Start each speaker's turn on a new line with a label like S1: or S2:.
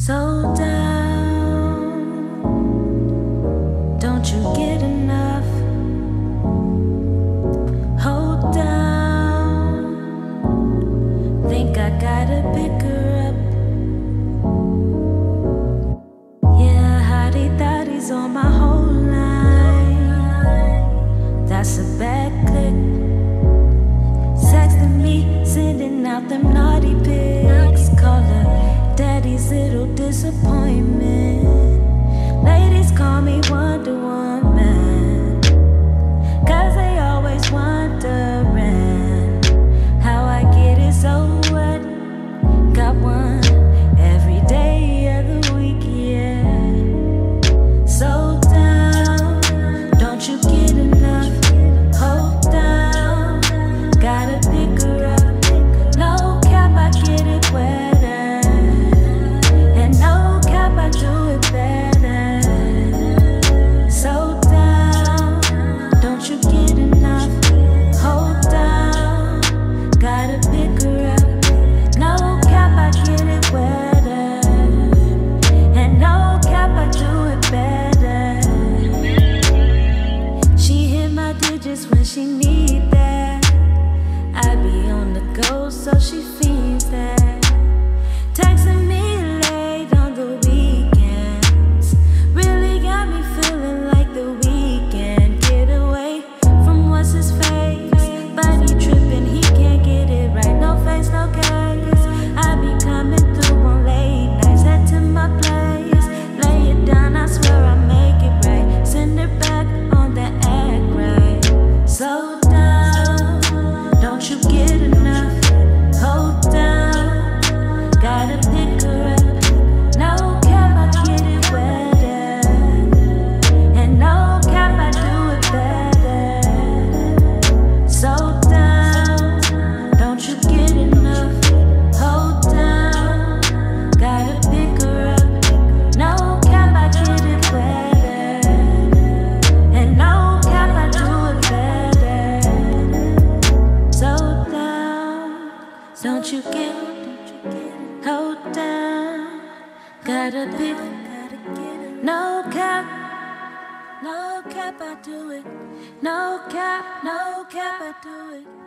S1: So down, don't you get enough? Hold down, think I gotta pick her up. Yeah, hottie thotties on my whole line. That's a bad click. Texting me, sending out them naughty pics. Call her daddy's little disappointment. Ladies call me Wonder Woman, 'cause they always wondering how I get it so what. Got one every day of the week, yeah. So down, don't you get enough? Hold down, gotta pick her up. No cap, I get it wetter, and no cap, I do it better. So down, don't you get enough? Hold down, gotta pick her up. No cap, I get it wetter, and no cap, I do it better. She hit my digits when she need that. I be on the go, so she feels that. Texting me late on the weekends really got me feeling like the weekend. Get away from what's his face, but he tripping, he can't get it right. No face, no case. I be coming through on late nights, head to my place, lay it down, I swear I make it right. Send her back on the act right. So down, don't you get enough? Hold down, gotta pick her up. No cap, I get it wetter, and no cap, I do it better. So down, don't you get enough? Hold down, gotta pick her up. No cap, I get it wetter, and no cap, I do it better. So down, don't you get? Hold down, gotta pick. No cap, no cap, I do it. No cap, I do it.